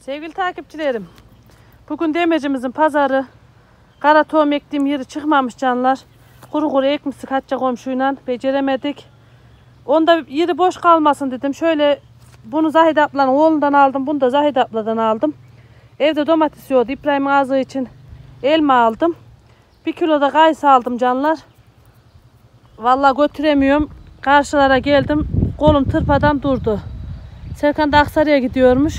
Sevgili takipçilerim, bugün demecimizin pazarı. Kara tohum ektiğim yeri çıkmamış canlar. Kuru kuru ekmiştik Hatice komşuyla, beceremedik. Onda yeri boş kalmasın dedim. Şöyle bunu Zahide ablanın oğlundan aldım, bunu da Zahide abladan aldım. Evde domates yoğurdu, İbrahim'in ağzı için elma aldım. 1 kilo da kayısı aldım canlar. Vallahi götüremiyorum. Karşılara geldim, kolum tırpadan durdu. Serkan da Aksaray'a gidiyormuş.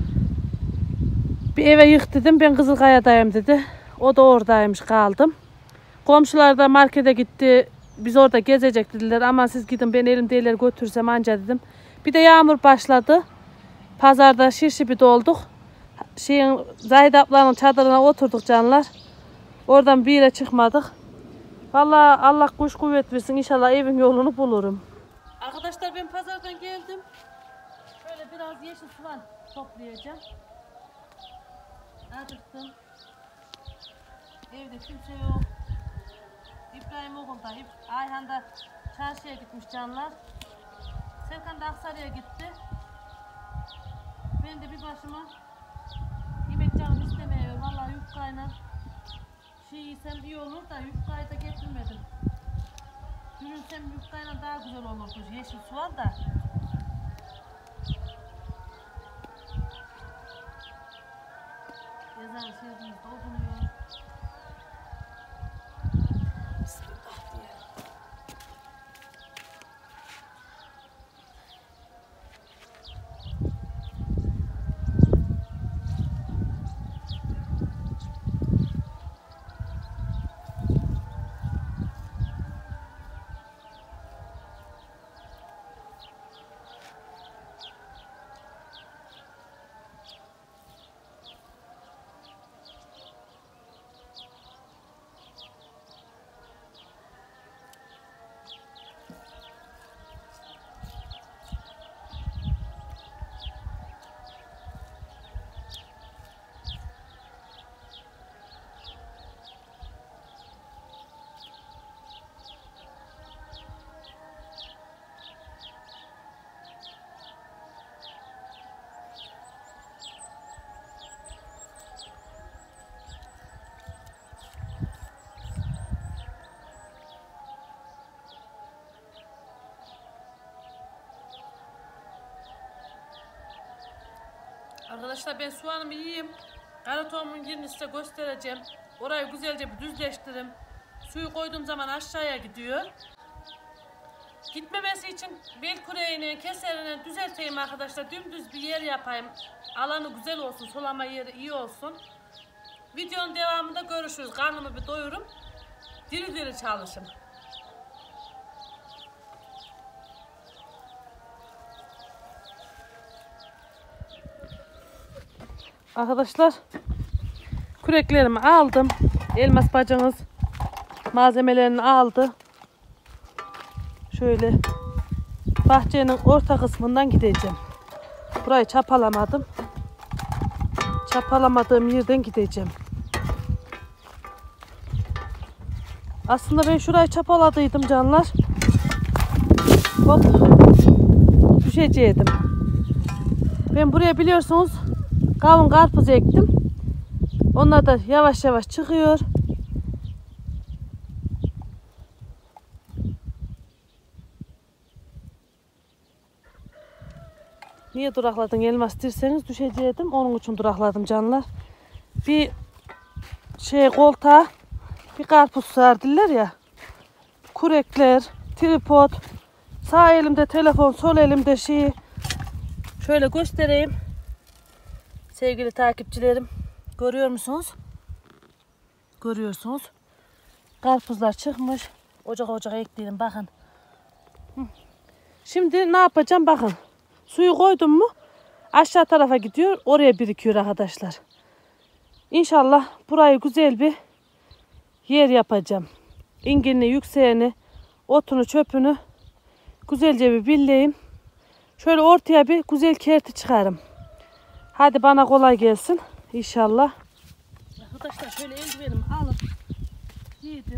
Bir eve yık dedim, ben Kızılkaya'dayım dedi. O da oradaymış, kaldım. Komşular da markete gitti. Biz orada gezecek dediler. Aman siz gidin, ben elimde eller götürsem anca dedim. Bir de yağmur başladı. Pazarda şirşipi dolduk. Zahide ablanın çadırına oturduk canlar. Oradan bir yere çıkmadık. Vallahi Allah kuş kuvvet versin. İnşallah evin yolunu bulurum. Arkadaşlar ben pazardan geldim. Şöyle biraz yeşil soğan toplayacağım. Acıktım. Evde kimse yok. İbrahim okulda. Ayhan da çarşıya gitmiş canlar. Serkan da Aksaray'a gitti. Ben de bir başıma yemek canım istemiyor. Vallahi yufkayla yesem iyi olur da yufkayı da getirmedim. Dürünsem yufkayla daha güzel olurdu. Yeşil soğan da. Yazan şehrimiz dokunuyor. Bismillah diye. Arkadaşlar ben soğanımı yiyeyim. Kara tohumun yerini size göstereceğim. Orayı güzelce bir düzleştireyim. Suyu koyduğum zaman aşağıya gidiyor. Gitmemesi için bel küreğini, keserini düzelteyim arkadaşlar. Dümdüz bir yer yapayım. Alanı güzel olsun, sulama yeri iyi olsun. Videonun devamında görüşürüz. Karnımı bir doyurum. Diri diri çalışın. Arkadaşlar küreklerimi aldım. Elmas bacınız malzemelerini aldı. Şöyle bahçenin orta kısmından gideceğim. Burayı çapalamadım. Çapalamadığım yerden gideceğim. Aslında ben şurayı çapaladıydım canlar. Hop düşecektim. Ben buraya biliyorsunuz kavun karpuz ektim. Onlar da yavaş yavaş çıkıyor. Niye durakladın elmas derseniz düşecektim. Onun için durakladım canlar. Bir koltuğa bir karpuz sardılar ya. Kurekler, tripod. Sağ elimde telefon, sol elimde şöyle göstereyim. Sevgili takipçilerim, görüyor musunuz? Görüyorsunuz. Karpuzlar çıkmış. Ocak ekleyelim bakın. Şimdi ne yapacağım bakın. Suyu koydum mu aşağı tarafa gidiyor. Oraya birikiyor arkadaşlar. İnşallah burayı güzel bir yer yapacağım. İnginli, yükseğini, otunu, çöpünü güzelce bir billeyim. Şöyle ortaya bir güzel kerti çıkarım. Hadi bana kolay gelsin inşallah. Arkadaşlar şöyle eldivenimi alıp giydim.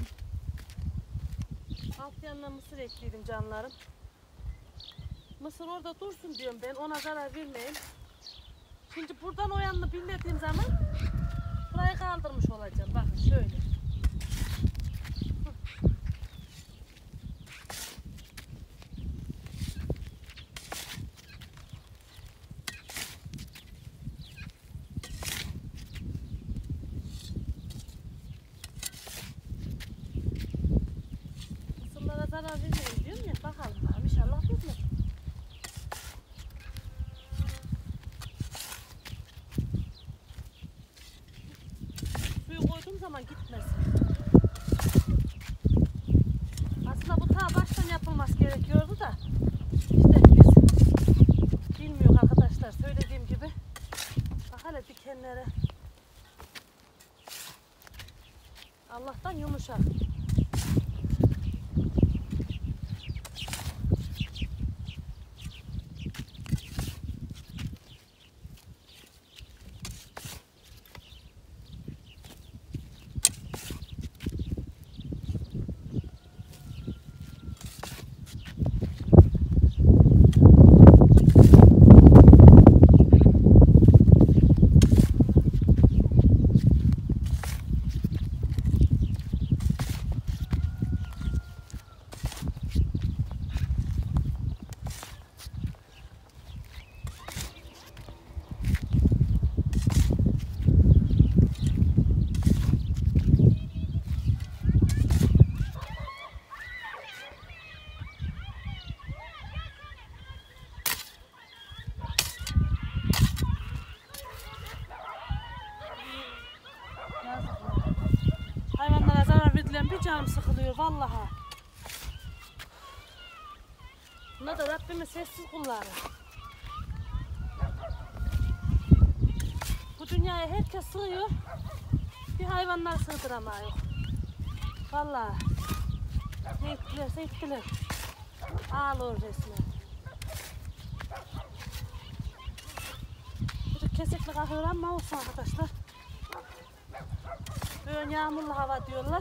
Alt yanına mısır ekledim canlarım. Mısır orada dursun diyorum ben, ona zarar vermeyeyim. Şimdi buradan o yanını billediğim zaman burayı kaldırmış olacağım. Bakın şöyle. Mısırlara zarar vermeyin diyorum ya. Bakalım bakalım. İnşallah vermez. Suyu koyduğum zaman gitmesin. Aslında bu ta baştan yapılması gerekiyordu da işte biz bilmiyoruz arkadaşlar, söylediğim gibi. Bak hele dikenlere. Allah'tan yumuşak. Hayvanlara zarar verilen bir canım sıkılıyor vallahi. Buna da Rabbimin sessiz kulları. Bu dünyaya herkes sığıyor. Bir hayvanlar sığdıramıyor. Vallahi. Ne ettilerse ettiler. Ağlıyor resmen. Çocuk kesikli kalkıyor ama olsun arkadaşlar. Böyle yağmurlu hava diyorlar.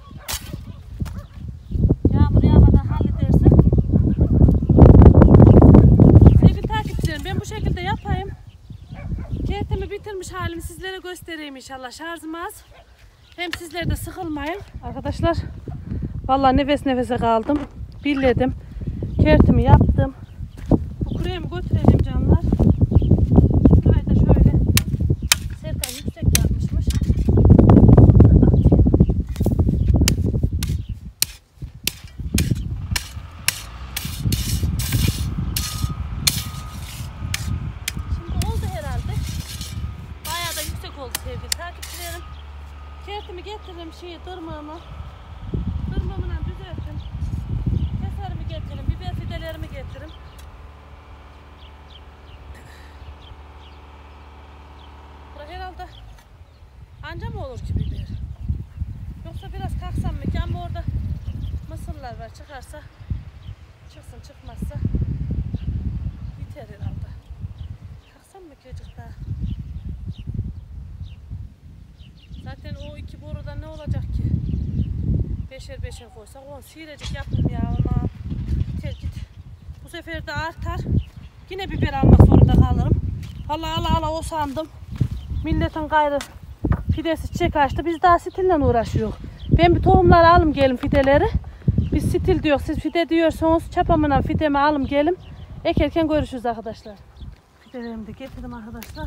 Yağmur yağmadan hallederse. Sevgili takipçilerim, ben bu şekilde yapayım. Kertemi bitirmiş halimi sizlere göstereyim inşallah. Şarjım az. Hem sizler de sıkılmayın. Arkadaşlar vallahi nefes nefese kaldım. Billedim. Kertimi yaptım. Bu kuruyemi götüreceğim canlar. Burayı da şöyle Serkan yüksek yapmışmış. Sevgili takipçilerim, kertimi getiririm, dırmığımı düzeltirim, keserimi getiririm, biber fidelerimi getiririm. Burası herhalde anca mı olur ki biber? Yoksa biraz kalksam mı ki, ama orada mısırlar var, çıkarsa çıksın, çıkmazsa biter herhalde. Kalksam mı ki acık daha? Zaten o iki boruda ne olacak ki? Beşer beşer koysak onu sirecek yapım ya, ama biter git. Bu sefer de artar. Yine biber almak zorunda kalırım. Allah Allah o sandım. Milletin gayrı fidesi çiçek açtı. Biz daha stille uğraşıyoruz. Ben bir tohumları alım gelin fideleri. Biz stil diyor. Siz fide diyorsanız çapamına fidemi alım gelin. Ekerken görüşürüz arkadaşlar. Fidelerimi de getirdim arkadaşlar.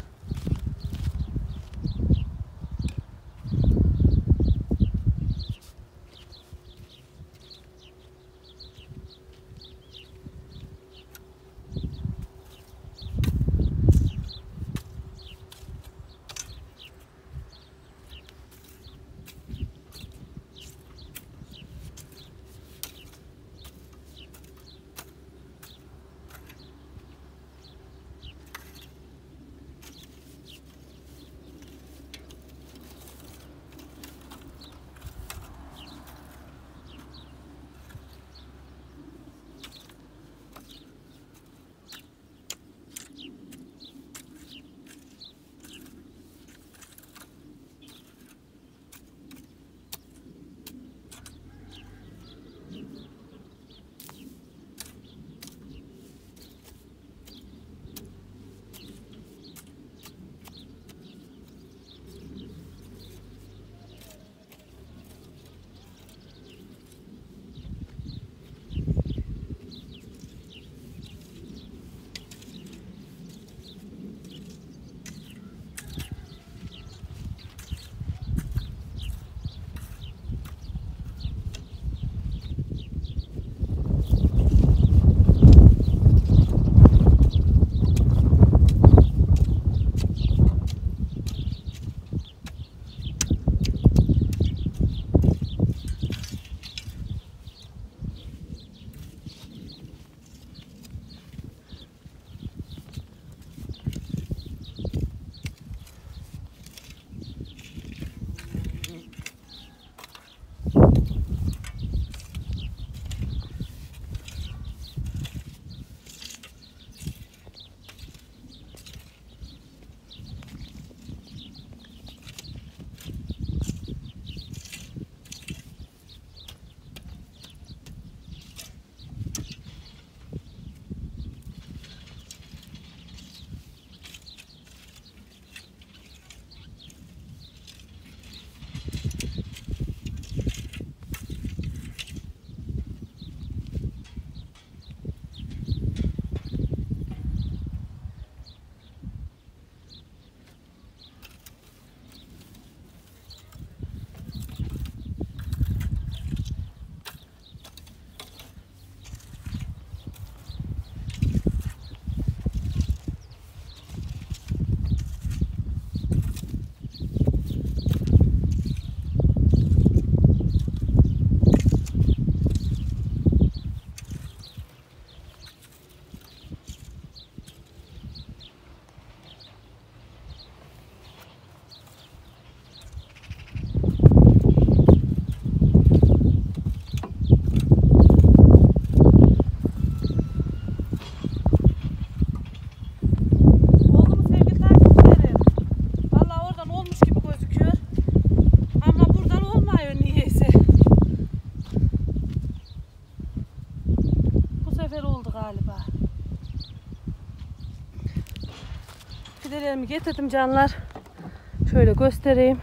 fidelerimi getirdim canlar. Şöyle göstereyim.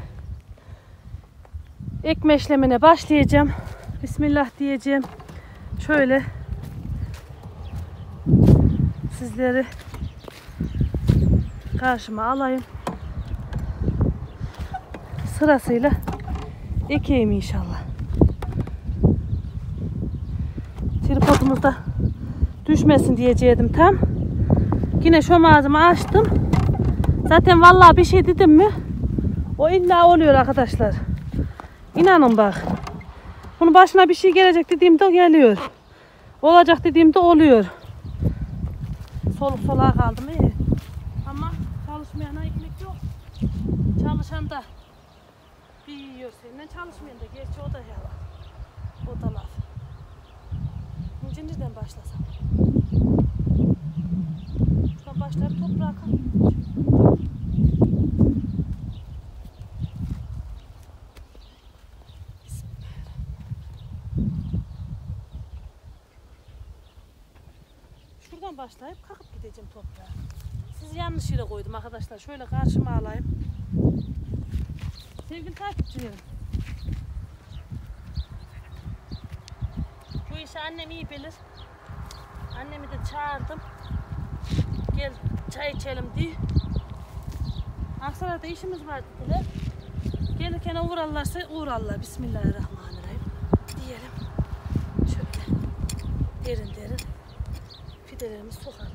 Ekme işlemine başlayacağım. Bismillah diyeceğim. Şöyle sizleri karşıma alayım. Sırasıyla ekeyim inşallah. Tripodumuzda düşmesin diyecektim tam. Yine şu malzeme açtım. Zaten vallahi bir şey dedim mi o illa oluyor arkadaşlar. İnanın bak. Bunun başına bir şey gelecek dediğimde geliyor. Olacak dediğimde oluyor. Soluk soluğa kaldım iyi. Ama çalışmayana ekmek yok. Çalışan da bir yiyor seninle, çalışmayan da. Gerçi o da yalan. O da laf. Şimdi nereden başlasam? Şuradan başlayıp toprağa kalmayayım. Şuradan başlayıp kalkıp gideceğim toprağa. Sizi yanlış yere koydum arkadaşlar. Şöyle karşıma alayım. Sevgili takipçilerim. Bu işi annem iyi bilir. Annemi de çağırdım. Gel çay içelim diye. Aksaray'da işimiz var dediler. Gelirken uğrarlarsa uğrarlar. Bismillahirrahmanirrahim diyelim. Şöyle derin derin fidelerimizi sokarlar.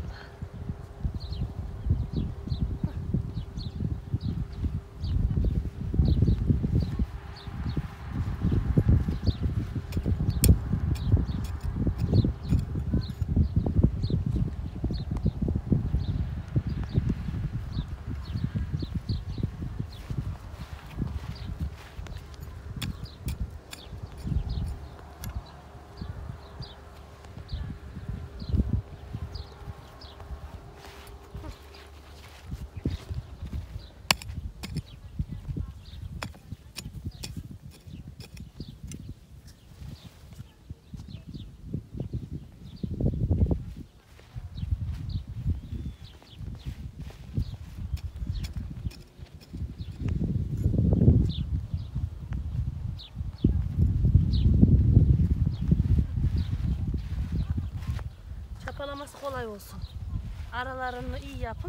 Çapalaması kolay olsun. Aralarını iyi yapın.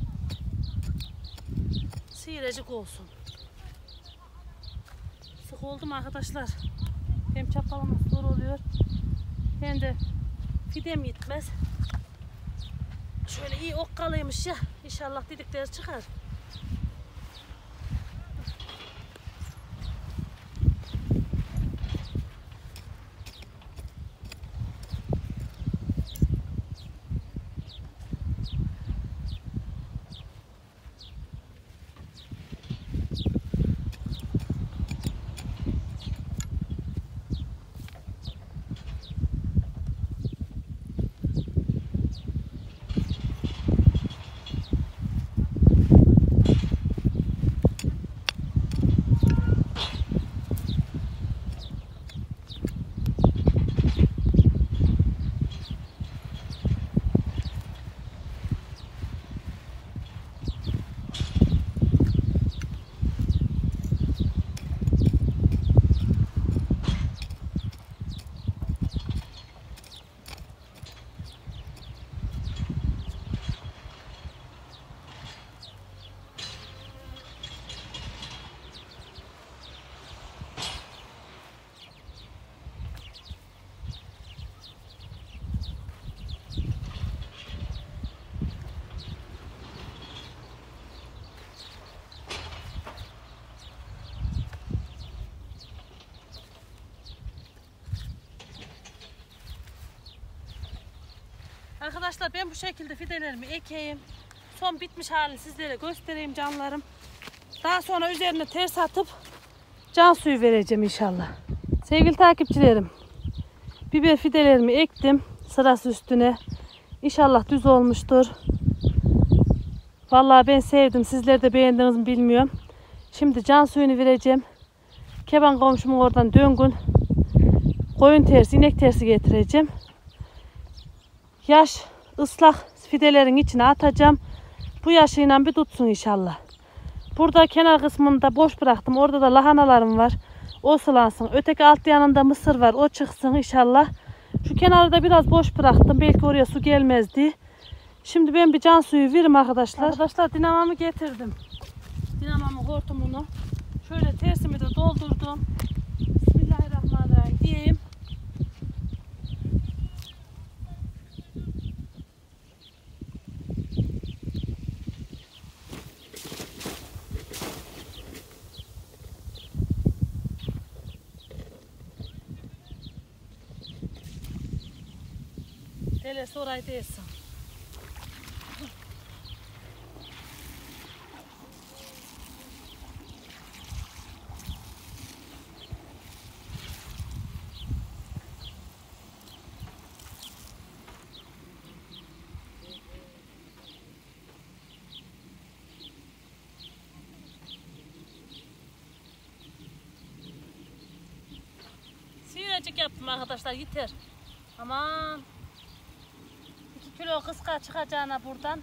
Sıyıracık olsun. Sık oldu mu arkadaşlar? Hem çapalaması zor oluyor. Hem de fidem gitmez. Şöyle iyi okkalıymış ya. İnşallah dedikleri çıkar. Arkadaşlar ben bu şekilde fidelerimi ekeyim. Son bitmiş halini sizlere göstereyim canlarım. Daha sonra üzerine ters atıp can suyu vereceğim inşallah. Sevgili takipçilerim, biber fidelerimi ektim sırası üstüne. İnşallah düz olmuştur. Vallahi ben sevdim. Sizler de beğendiniz mi bilmiyorum. Şimdi can suyunu vereceğim. Keban komşumun oradan döngün koyun tersi, inek tersi getireceğim. Yaş ıslak fidelerin içine atacağım. Bu yaşıyla bir tutsun inşallah. Burada kenar kısmında boş bıraktım. Orada da lahanalarım var. O sulansın. Öteki alt yanında mısır var. O çıksın inşallah. Şu kenarda biraz boş bıraktım. Belki oraya su gelmezdi. Şimdi ben bir can suyu veririm arkadaşlar. Arkadaşlar dinamamı getirdim. Dinamamın hortumunu. Şöyle tersimi de doldurdum. Bismillahirrahmanirrahim diyeyim. Delesi orayı değilsin. Siyecik yaptım arkadaşlar, yeter. Aman 2 kilo kıska çıkacağına buradan.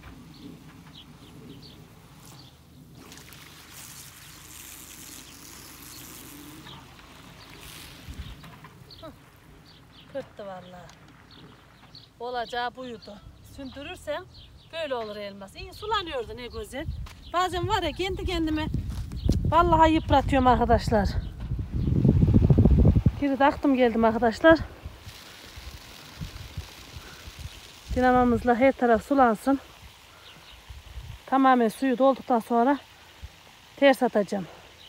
Kötü vallahi. Olacağı buydu. Sündürürsen böyle olur elmas. İyi sulanıyordu ne güzel. Bazen var ya kendi kendime vallahi yıpratıyorum arkadaşlar. Geri taktım geldim arkadaşlar. Dinamamızla her taraf sulansın. Tamamen suyu dolduktan sonra ters atacağım.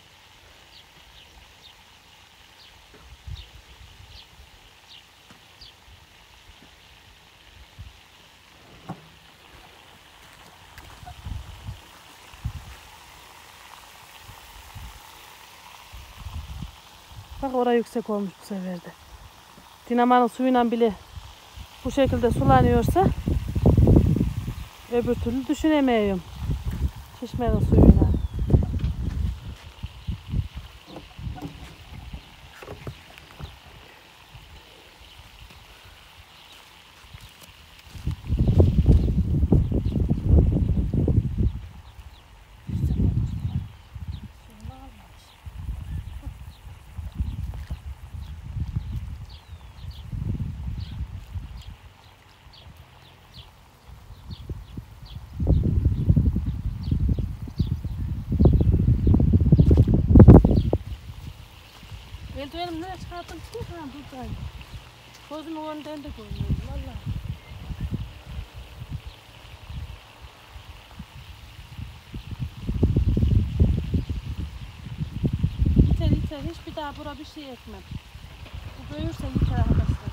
Bak orası yüksek olmuş bu sefer de. Dinamanın suyuyla bile bu şekilde sulanıyorsa öbür türlü düşünemiyorum. Çeşmenin suyuyla. Eldivenim nereye çıkarttım ki? Ha buradayım. Gözümün önünden de görmüyorum valla. Yeter. Hiçbir daha bura bir şey ekmem. Bu büyürse yeter arkadaşlar.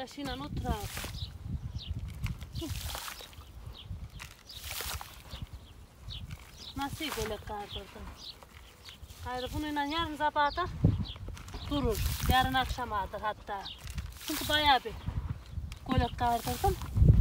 Yaşıyla otur abi. Nasıl böyle kardırdım? Hayır bununla yarın sabahda durur. Yarın akşamadır hatta. Çünkü bayağı bir golek kardırdım.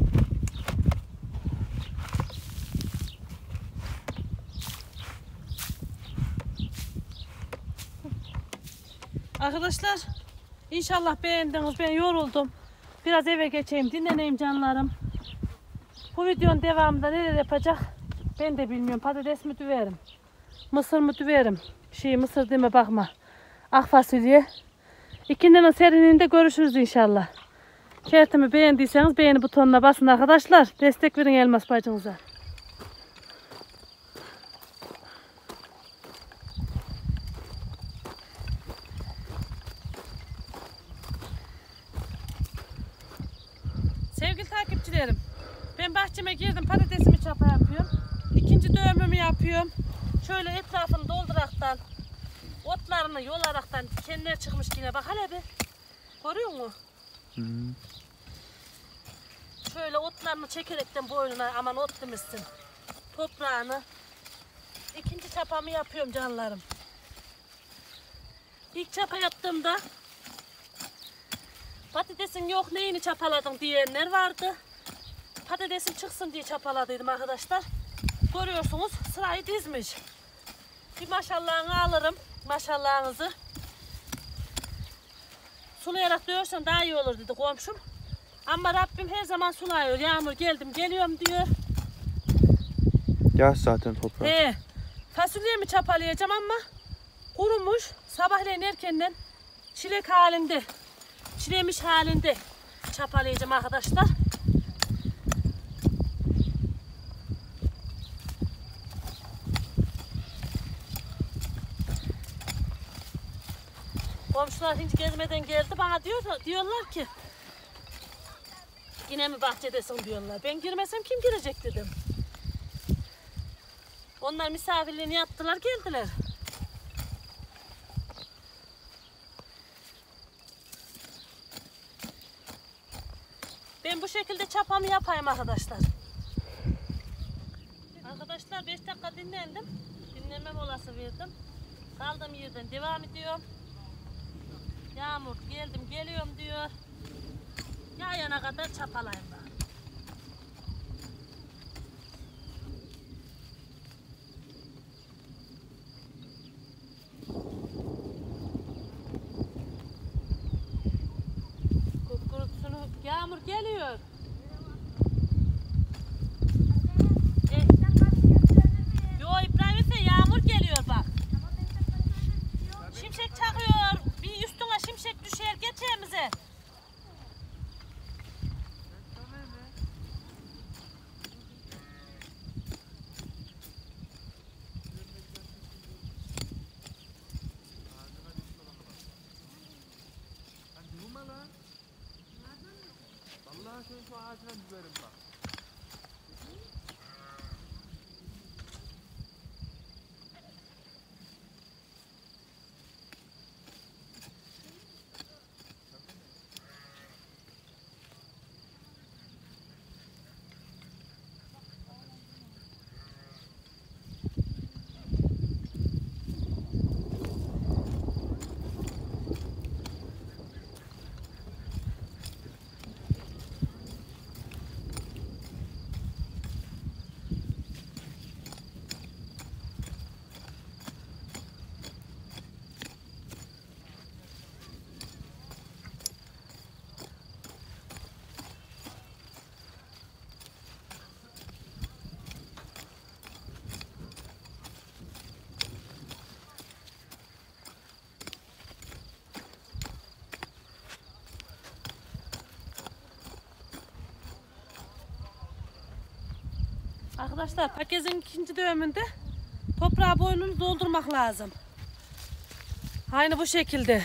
Arkadaşlar inşallah beğendiniz. Ben yoruldum. Biraz eve geçeyim, dinleneyim canlarım. Bu videonun devamında neler yapacak ben de bilmiyorum. Patates mi düverim, mısır mı düverim? Mısır deme bakma. Ak fasulye. İkindinin serinliğinde görüşürüz inşallah. Şeritimi beğendiyseniz beğeni butonuna basın arkadaşlar. Destek verin Elmas bacınıza. Sevgili takipçilerim, ben bahçeme girdim, patatesimi çapa yapıyorum. İkinci dövümümü yapıyorum. Şöyle etrafını dolduraktan, otlarını yolaraktan kendileri çıkmış yine. Bak hele bir. Görüyor musun? Hı. Şöyle otlarını çekerekten boynuna, aman ot demişsin, toprağını. İkinci çapamı yapıyorum canlarım. İlk çapa yaptığımda patatesin yok neyini çapaladın diyenler vardı. Patatesim çıksın diye çapaladıydım arkadaşlar. Görüyorsunuz sırayı dizmiş. Bir maşallahını alırım. Maşallahınızı. Sulayarak diyorsan daha iyi olur dedi komşum. Ama Rabbim her zaman sulıyor. Yağmur geldim geliyorum diyor. Yağış zaten toprağa. Fasulyemi çapalayacağım ama kurumuş. Sabahleyin erkenden çilek halinde, çilemiş halinde çapalayacağım arkadaşlar. Komşular hiç gezmeden geldi bana diyorlar ki yine mi bahçedesin diyorlar. Ben girmesem kim girecek dedim. Onlar misafirliğini yaptılar geldiler. Ben bu şekilde çapamı yapayım arkadaşlar. Arkadaşlar 5 dakika dinlendim. Dinlenme molası verdim. Kaldığım yerden devam ediyorum. Yağmur geldim geliyorum diyor. Yağana kadar çapalayayım ben. Yağmur geliyor. Yo İbrahim Efe yağmur geliyor bak. Şimşek çakıyor. Bir üstüne şimşek düşer geçeceğimize. Vallahi şu ağacına düzerim bak. Arkadaşlar paketin ikinci dövümünde toprağı boynunu doldurmak lazım. Aynı bu şekilde.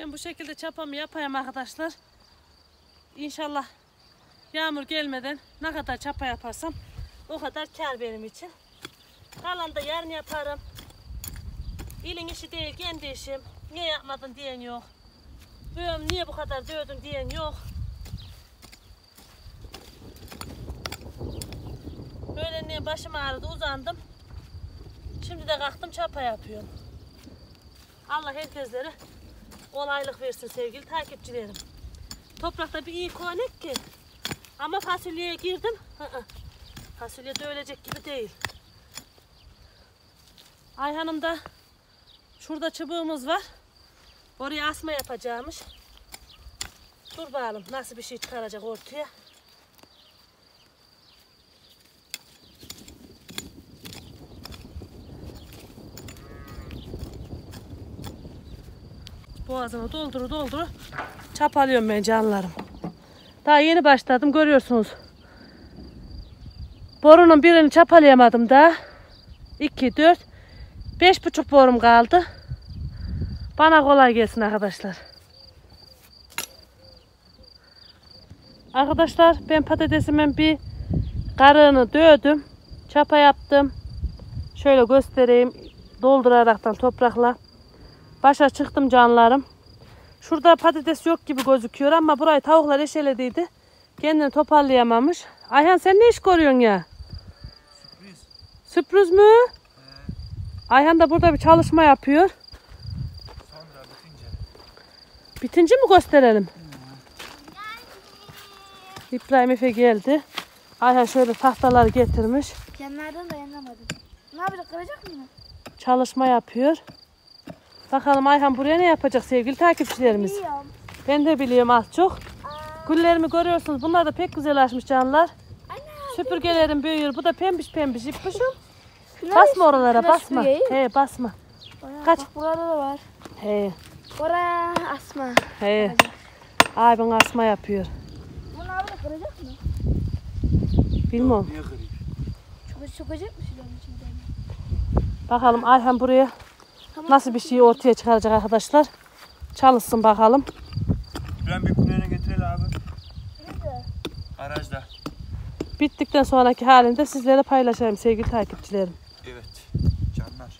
Ben bu şekilde çapamı yapayım arkadaşlar. İnşallah yağmur gelmeden ne kadar çapa yaparsam o kadar kar benim için. Kalan da yarın yaparım. İlin işi değil, kendi işim. Niye yapmadın diyen yok. Niye bu kadar dövdün diyen yok. Öğlenleyin başım ağrıdı, uzandım. Şimdi de kalktım, çapa yapıyorum. Allah herkeslere kolaylık versin sevgili takipçilerim. Toprakta bir iyi konek ki. Ama fasulyeye girdim. Fasulye de ölecek gibi değil. Ayhan'ım da şurada çubuğumuz var. Oraya asma yapacağımış. Dur bakalım nasıl bir şey çıkaracak ortaya. Boğazımı dolduru çapalıyorum ben canlarım. Daha yeni başladım, görüyorsunuz. Borunun birini çapalayamadım daha. 2, 4, 5,5 borum kaldı. Bana kolay gelsin arkadaşlar. Arkadaşlar ben patatesimin bir karığını dövdüm. Çapa yaptım. Şöyle göstereyim. Dolduraraktan toprakla. Başa çıktım canlarım. Şurada patates yok gibi gözüküyor ama burayı tavuklar eşelediydi. Kendini toparlayamamış. Ayhan sen ne iş görüyorsun ya? Sürpriz. Sürpriz mü? Ayhan da burada bir çalışma yapıyor. Sonra bitince. Bitince mi gösterelim? İbrahim Efe geldi. Ayhan şöyle tahtaları getirmiş. Kenardan dayanamadım. Ne yapacak? Kıracak mı? Çalışma yapıyor. Bakalım Ayhan buraya ne yapacak sevgili takipçilerimiz? Biliyorum. Ben de biliyorum az çok. Güllerimi görüyorsunuz. Bunlar da pek güzel açmış canlar. Süpürgelerim büyüyor. Bu da pembiş pembiş ipmişim. Basma oralara, basma. He, basma. Kaç. Bak burada da var. He, Oraya asma. he. Abin asma yapıyor. Bunu abi kıracak mı? Bilmiyorum. Niye kırayım? Sokacak mı şuranın içinden? Bakalım Ayhan buraya nasıl bir şey ortaya çıkaracak arkadaşlar. Çalışsın bakalım. Ben bir kulağına getirelim abi. Nerede? Garajda. Bittikten sonraki halini de sizlere paylaşayım sevgili takipçilerim. Evet. Canlar.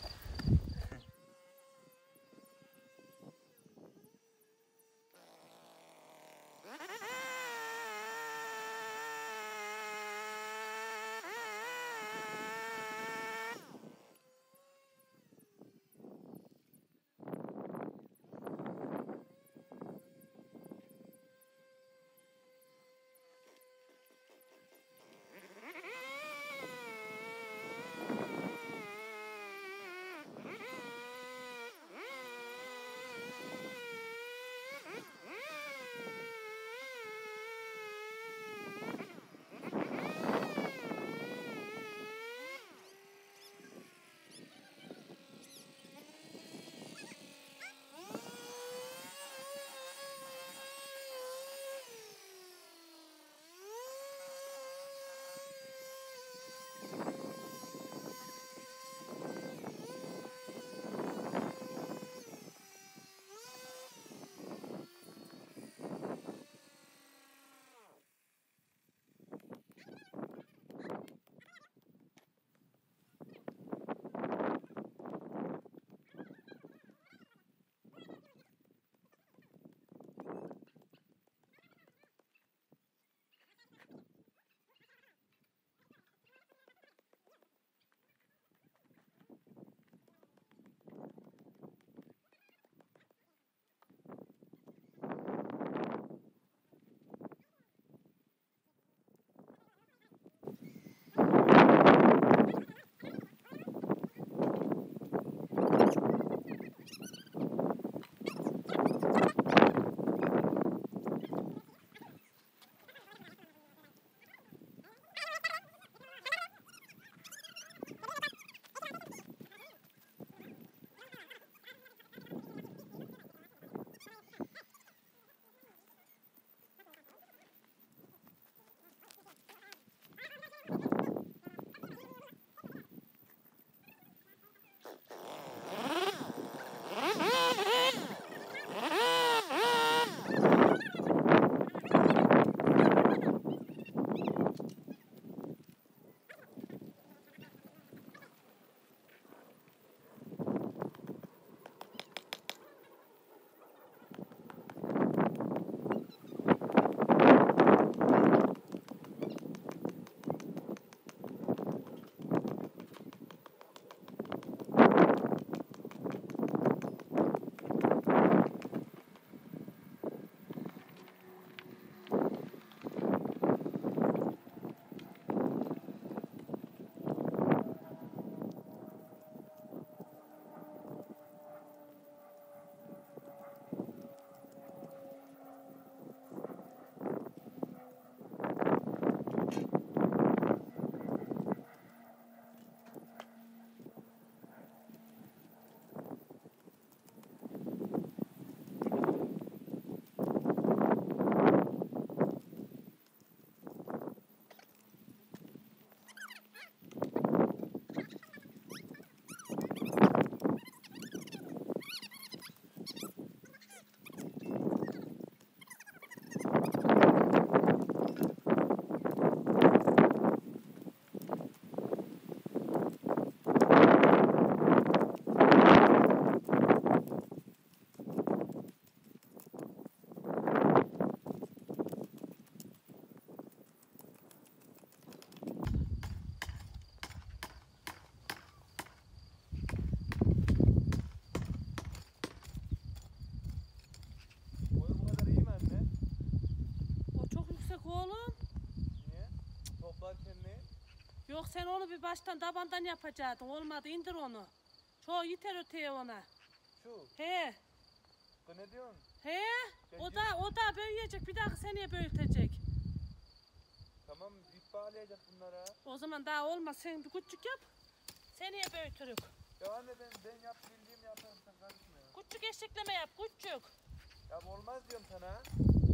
sen onu bir baştan tabandan yapacaktın. Olmadı indir onu. Çoğu yeter öteye ona. Şu. He. Ne diyorsun? He. O da büyüyecek. Bir daha seneye büyütecek. Tamam ip bağlayacak bunlara. O zaman daha olmaz. Sen bir küçük yap. Seneye büyütürük. Ya anne ben yap bildiğimi yaparım sen karışma ya. Küçük eşekleme yap. Küçük. Ya olmaz diyorum sana.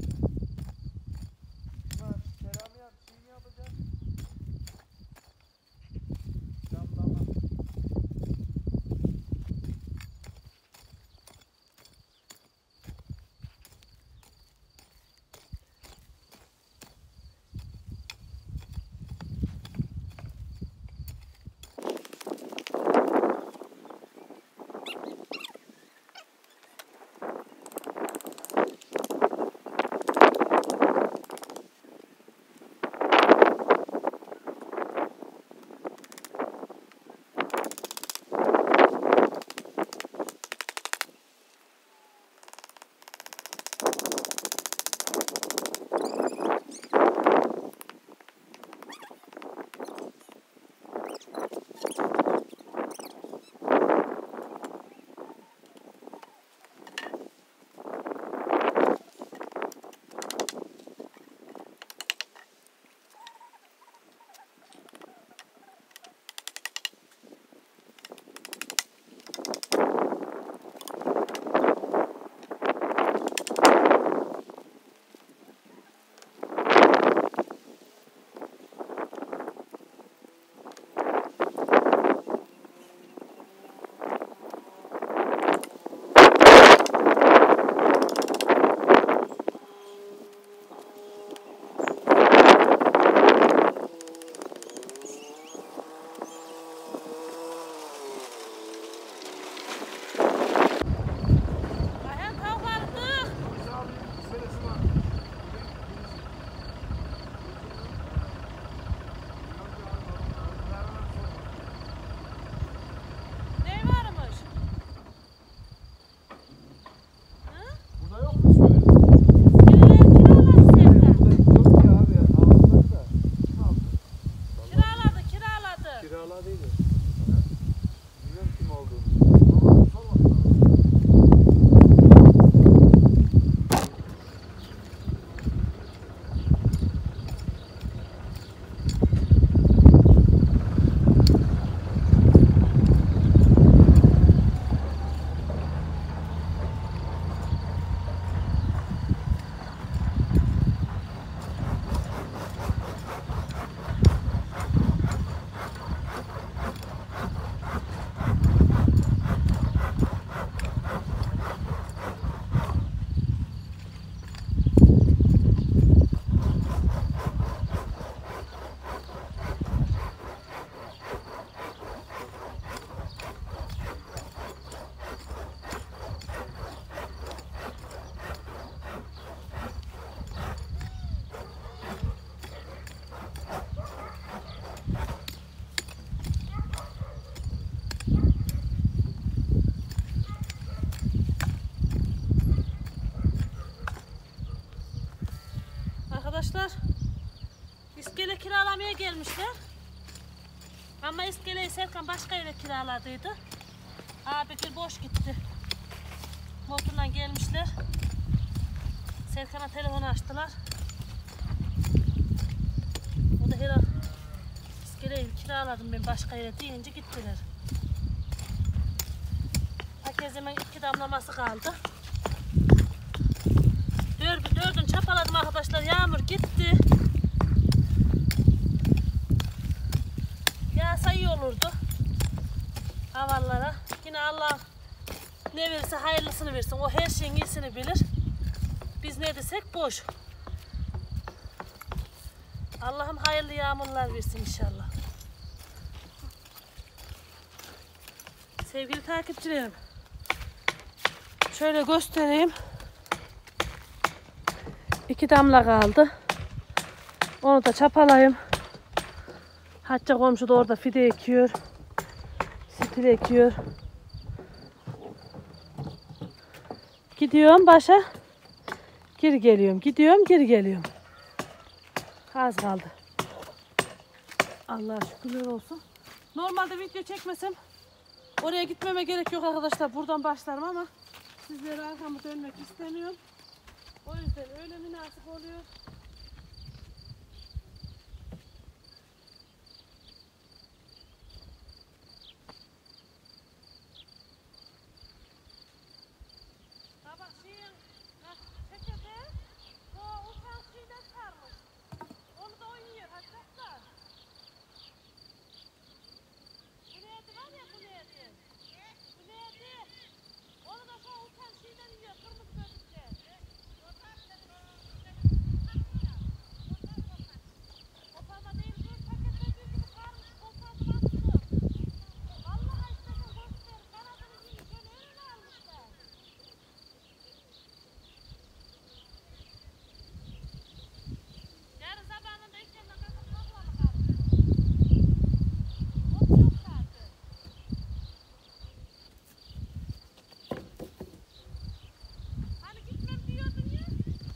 Şuna seramı yap, şey mi yapacağız? Damlama. Arkadaşlar iskele kiralamaya gelmişler. Ama iskeleyi Serkan başka yere kiraladıydı. Abi boş gitti. Motorla gelmişler. Serkan'a telefonu açtılar. O da herhalde iskeleyi kiraladım ben başka yere deyince gittiler. Herkesin 2 damlaması kaldı. Dördün çapaladım arkadaşlar. Yağmur gitti. Yağsa iyi olurdu. Havalara. Yine Allah ne verirse hayırlısını versin. O her şeyin iyisini bilir. Biz ne desek boş. Allah'ım hayırlı yağmurlar versin inşallah. Sevgili takipçilerim. Şöyle göstereyim. 2 damla kaldı. Onu da çapalayayım. Hatice komşu da orada fide ekiyor. Stil ekiyor. Gidiyorum başa. Geri geliyorum. Gidiyorum geri geliyorum. Az kaldı. Allah'a şükürler olsun. Normalde video çekmesem oraya gitmeme gerek yok arkadaşlar. Buradan başlarım ama sizlere arkamı dönmek istemiyorum. O yüzden öyle münasip oluyor. Sabah çekede o uçan suyla sarmış. Onu da oynuyor arkadaşlar. Bu neydi var ya, bu neydi? Bu neydi? Onu da şu uçan suyla yiyor, kırmızı gözükçe. Koparma değil, bir paketlediği gibi sarmış, kopardı bastı. Vallahi istedim göster, kanadını yiyin, şöyle öyle almışlar. Yarın sabahında işlemden kalkıp toplama kaldı. Ot yok zaten. Hani gitmem diyordun ya.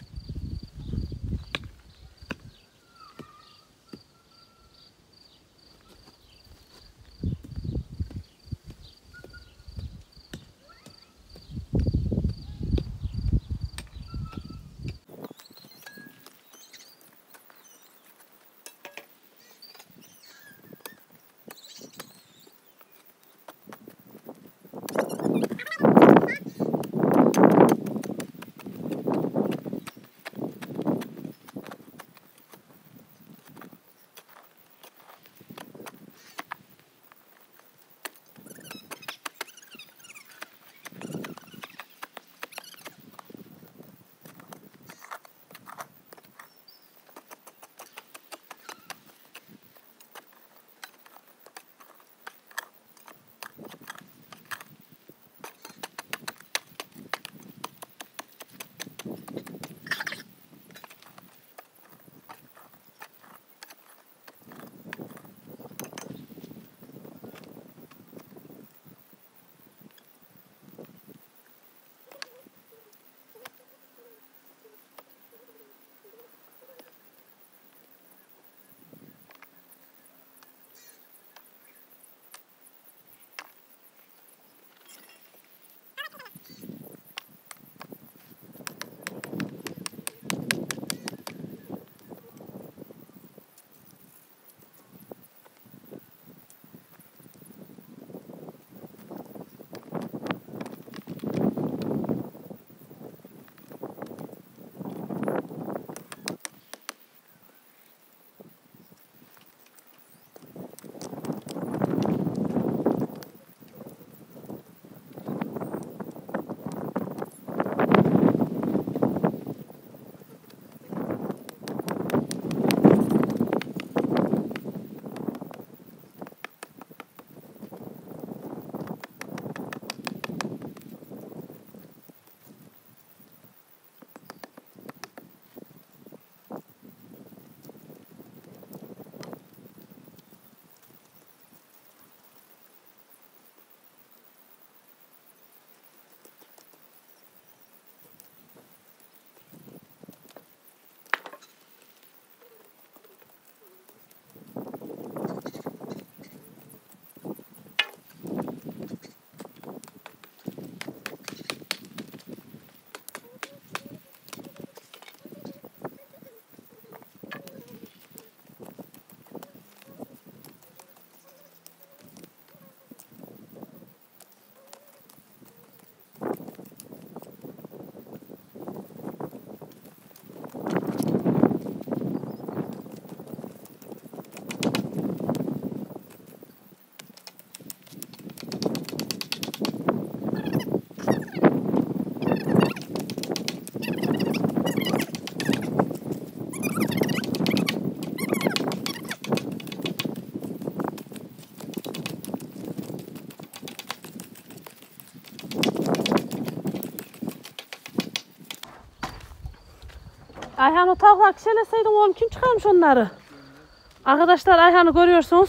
Ayhan o tavuklar kişeleseydin oğlum, kim çıkarmış onları? Arkadaşlar Ayhan'ı görüyorsunuz.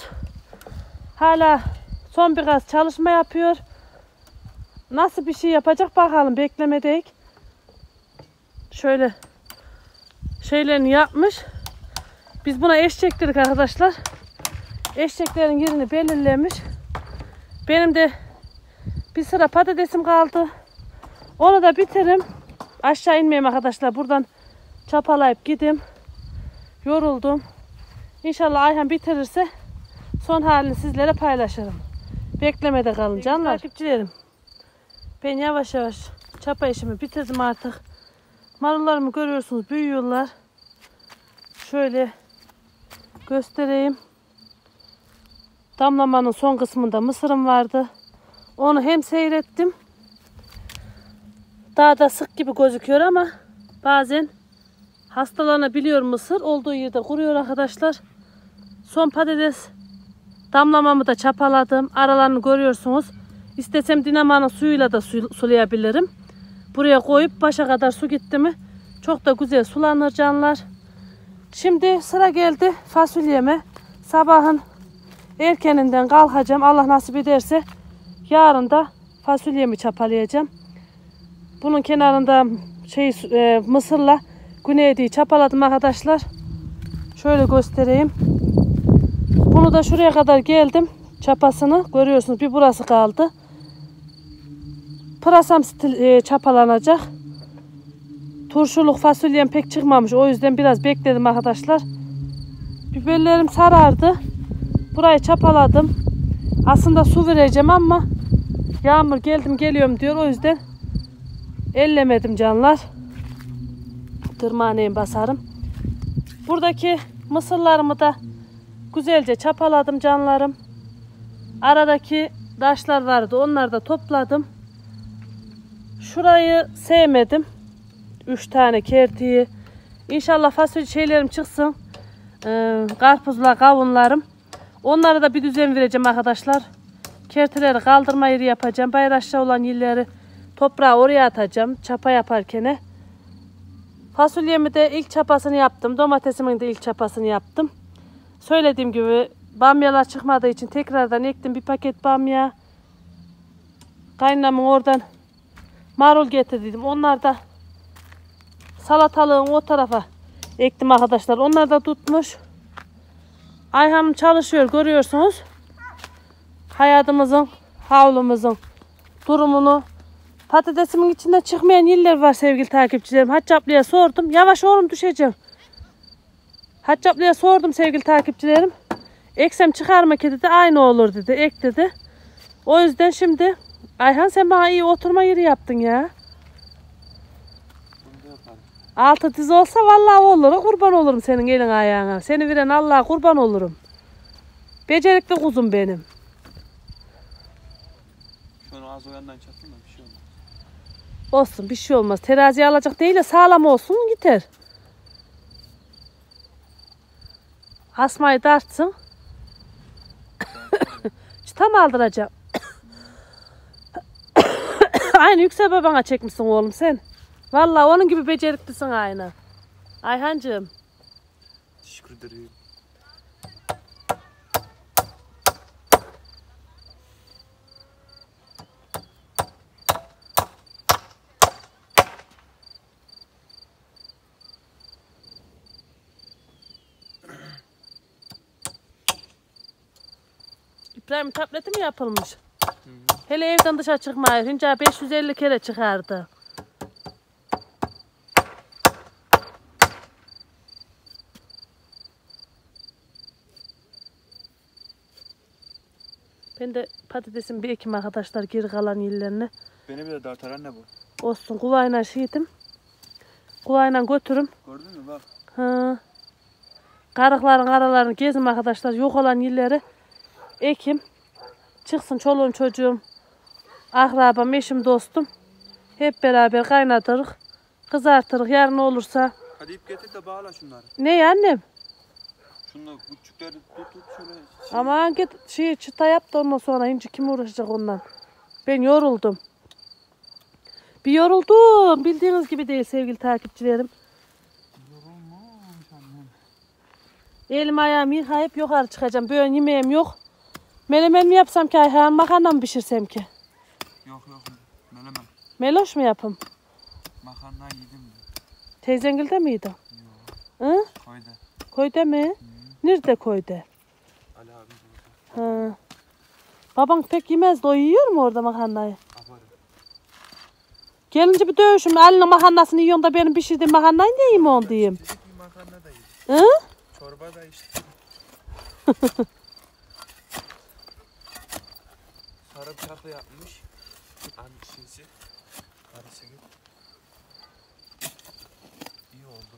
Hala son bir gaz çalışma yapıyor. Nasıl bir şey yapacak bakalım, beklemedik. Şöyle şeylerini yapmış. Biz buna eş çektirdik arkadaşlar. eşeklerin yerini belirlemiş. Benim de bir sıra patatesim kaldı. Onu da bitiririm. Aşağı inmeyeyim arkadaşlar. Buradan çapalayıp gideyim. Yoruldum. İnşallah Ayhan bitirirse son halini sizlere paylaşırım. Beklemede kalın canlar. Takipçilerim. Ben yavaş yavaş çapa işimi bitirdim artık. Marullarımı görüyorsunuz, büyüyorlar. Şöyle göstereyim. Damlamanın son kısmında mısırım vardı. Onu hem seyrettim. Daha da sık gibi gözüküyor ama bazen hastalanabiliyor mısır. Olduğu yerde kuruyor arkadaşlar. Son patates damlamamı da çapaladım. Aralarını görüyorsunuz. İstesem dinamanın suyuyla da sulayabilirim. Buraya koyup başa kadar su gitti mi çok da güzel sulanır canlar. Şimdi sıra geldi fasulyeme. Sabahın erkeninden kalkacağım. Allah nasip ederse yarın da fasulyemi çapalayacağım. Bunun kenarında mısırla güneydiği çapaladım arkadaşlar. Şöyle göstereyim. Bunu da şuraya kadar geldim. Çapasını görüyorsunuz. Bir burası kaldı. Pırasam çapalanacak. Turşuluk fasulyem pek çıkmamış. O yüzden biraz bekledim arkadaşlar. Biberlerim sarardı. Burayı çapaladım. Aslında su vereceğim ama yağmur geldim geliyorum diyor. O yüzden ellemedim canlar. Tırmanayım basarım. Buradaki mısırlarımı da güzelce çapaladım canlarım. Aradaki taşlar vardı. Onları da topladım. Şurayı sevmedim. 3 tane kertiği. İnşallah fasulye şeylerim çıksın. Karpuzla kavunlarım. Onlara da bir düzen vereceğim arkadaşlar. Kertileri kaldırma yeri yapacağım. Bayır aşağı olan yerleri toprağı oraya atacağım. Çapa yaparken. Fasulyemi de ilk çapasını yaptım. Domatesimin de ilk çapasını yaptım. Söylediğim gibi bamyalar çıkmadığı için tekrardan ektim bir paket bamya. Kaynamın oradan marul getirdim. Onlar da salatalığın o tarafa ektim arkadaşlar. Onlar da tutmuş. Ayhan'ım çalışıyor görüyorsunuz. Hayatımızın, havlumuzun durumunu. Patatesimin içinde çıkmayan yerler var sevgili takipçilerim. Hacı ablaya sordum. Yavaş oğlum düşeceğim. Hacı ablaya sordum sevgili takipçilerim. Eksem çıkar mı ki dedi. Aynı olur dedi. Ek dedi. O yüzden şimdi Ayhan sen bana iyi oturma yeri yaptın ya. Altı diz olsa vallahi olur. Kurban olurum senin elin ayağına. Seni veren Allah'a kurban olurum. Becerikli kuzum benim. Şunu az o yandan çaktım da bir şey olmaz. Olsun bir şey olmaz. Teraziye alacak değil de sağlam olsun gider. Asmayı dartsın. Tam aldıracağım. Aynı Yüksel babana çekmişsin oğlum sen. Vallahi onun gibi beceriklisin aynı. Ayhancığım. Teşekkür ederim. İbrahim tableti mi yapılmış? Hele evden dışarı çıkmayı. Hınca 550 kere çıkardı. Ben de patatesin bir ekim arkadaşlar geri kalan yerlerine. Beni bile dartar anne bu. Olsun kuvayla şiidim. Kuvayla götürüm. Gördün mü bak. Ha. Karıkların aralarını gezim arkadaşlar. Yok olan yerleri ekim. Çıksın çoluğum çocuğum. Akrabam, eşim, dostum. Hep beraber kaynatırız. Kızartırız. Yarın olursa. Hadi ip getir de bağla şunları. Ne annem? Şunları küçükleri tut şöyle. Aman git çıta yap da ondan sonra ince kim uğraşacak ondan. Ben yoruldum. Bir yoruldum. Bildiğiniz gibi değil sevgili takipçilerim. Yorulmamış annem. Elim ayağım yıkayıp yukarı çıkacağım. Böyle yemeğim yok. Menemen mi yapsam ki Ayhan? Makarna mı pişirsem ki? Yok menemen. Meloş mu yapayım? Makarna yedim. Teyzengilde miydi? Yok. Hı? Koydu. Koyda mı? Nerede koyda? Ali abi. Ha. Baban pek yemez de o yiyor mu orada makarnayı? Aferin. Gelince bir dövüşüm. Ali'nin makarnasını yiyorsun da benim pişirdiğim makarnayı niye yemiyorsun diyeyim. Dedik bir makarna da yedik. Hı? Çorba da içtik. Sarı bıçaklı yapmış. Annesi. Karısı gibi. İyi oldu.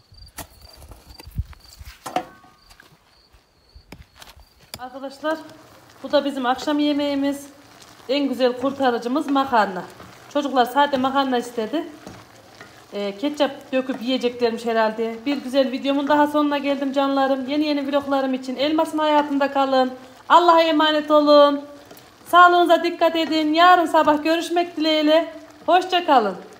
Arkadaşlar bu da bizim akşam yemeğimiz. En güzel kurtarıcımız makarna. Çocuklar sade makarna istedi. Ketçap döküp yiyeceklermiş herhalde. Bir güzel videomun daha sonuna geldim canlarım. Yeni vloglarım için Elmas'ın hayatında kalın. Allah'a emanet olun. Sağlığınıza dikkat edin. Yarın sabah görüşmek dileğiyle. Hoşça kalın.